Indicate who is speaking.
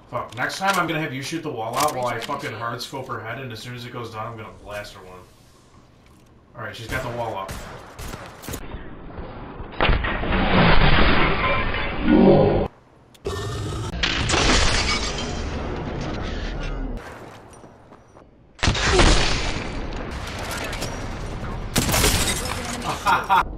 Speaker 1: Fuck. Next time I'm gonna have you shoot the wall out while I fucking hard scope her head, and as soon as it goes down, I'm gonna blast her one. Alright, she's got the wall up. Ha ha!